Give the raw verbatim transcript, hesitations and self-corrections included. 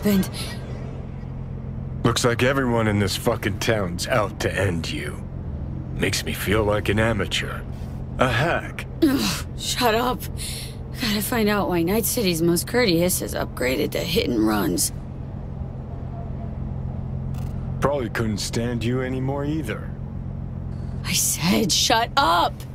happened? Looks like everyone in this fucking town's out to end you. Makes me feel like an amateur. A hack. Ugh, shut up. Gotta find out why Night City's most courteous has upgraded to hit and runs. Probably couldn't stand you anymore either. I said shut up!